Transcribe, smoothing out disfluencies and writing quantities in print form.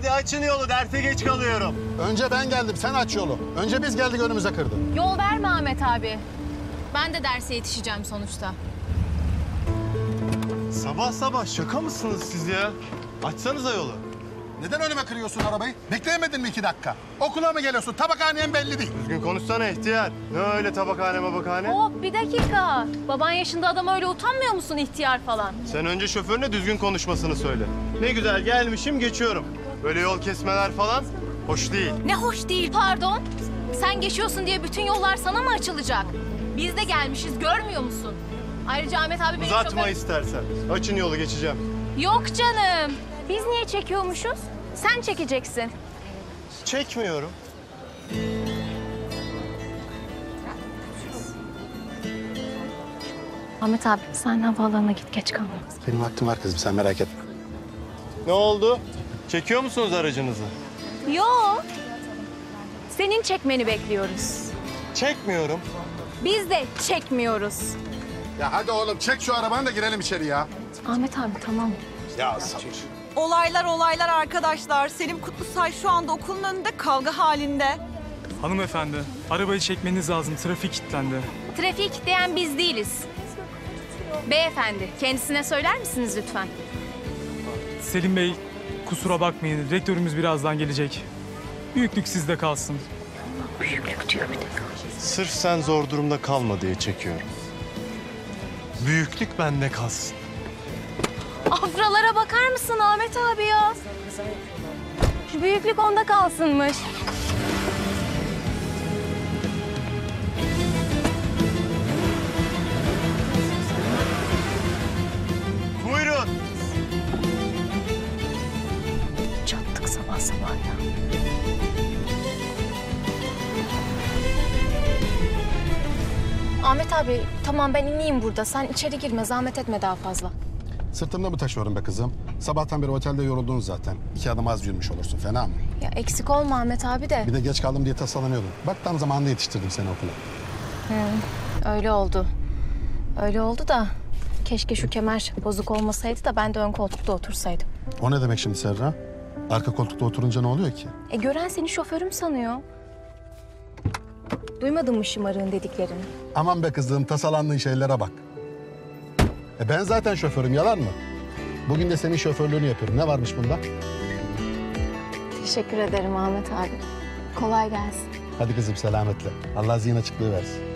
Hadi açın yolu, derse geç kalıyorum. Önce ben geldim, sen aç yolu. Önce biz geldik, önümüze kırdın. Yol verme Ahmet abi. Ben de derse yetişeceğim sonuçta. Sabah sabah şaka mısınız siz ya? Açsanıza yolu. Neden önüme kırıyorsun arabayı? Bekleyemedin mi 2 dakika? Okula mı geliyorsun? Tabakhanen belli değil. Düzgün konuşsana ihtiyar. Ne öyle tabakhane mabakhane? Hop bir dakika. Baban yaşında adam öyle utanmıyor musun ihtiyar falan? Sen önce şoförüne düzgün konuşmasını söyle. Ne güzel gelmişim geçiyorum. Böyle yol kesmeler falan hoş değil. Ne hoş değil pardon. Sen geçiyorsun diye bütün yollar sana mı açılacak? Biz de gelmişiz görmüyor musun? Ayrıca Ahmet abi benim Uzatma istersen. Açın yolu geçeceğim. Yok canım. Biz niye çekiyormuşuz? Sen çekeceksin. Çekmiyorum. Ahmet abi sen havaalanına git geç kalma. Benim vaktim var kızım, sen merak etme. Ne oldu? Çekiyor musunuz aracınızı? Yok. Senin çekmeni bekliyoruz. Çekmiyorum. Biz de çekmiyoruz. Ya hadi oğlum, çek şu arabanı da girelim içeri ya. Ahmet abi tamam. Ya sabır. Olaylar arkadaşlar. Selim Kutlusay şu anda okulun önünde kavga halinde. Hanımefendi, arabayı çekmeniz lazım. Trafik kilitlendi. Trafiği kilitleyen biz değiliz. Beyefendi, kendisine söyler misiniz lütfen? Selim Bey, kusura bakmayın. Rektörümüz birazdan gelecek. Büyüklük sizde kalsın. Sırf sen zor durumda kalma diye çekiyorum. Büyüklük bende kalsın. Afralara bakar mısın Ahmet abi ya? Büyüklük onda kalsınmış. Buyurun. Çattık sabah sabah ya. Ahmet abi tamam ben ineyim burada. Sen içeri girme zahmet etme daha fazla. Sırtımda mı taşıyorum be kızım? Sabahtan beri otelde yoruldun zaten. 2 adım az yürümüş olursun, fena mı? Ya eksik olma Ahmet abi de. Bir de geç kaldım diye tasalanıyordum. Bak tam zamanında yetiştirdim seni okula. Öyle oldu. Öyle oldu da keşke şu kemer bozuk olmasaydı da ben de ön koltukta otursaydım. O ne demek şimdi Serra? Arka koltukta oturunca ne oluyor ki? Gören seni şoförüm sanıyor. Duymadın mı şımarığın dediklerini? Aman be kızım, tasalandığın şeylere bak. Ben zaten şoförüm, yalan mı? Bugün de senin şoförlüğünü yapıyorum. Ne varmış bunda? Teşekkür ederim Ahmet abi. Kolay gelsin. Hadi kızım, selametle. Allah zihin açıklığı versin.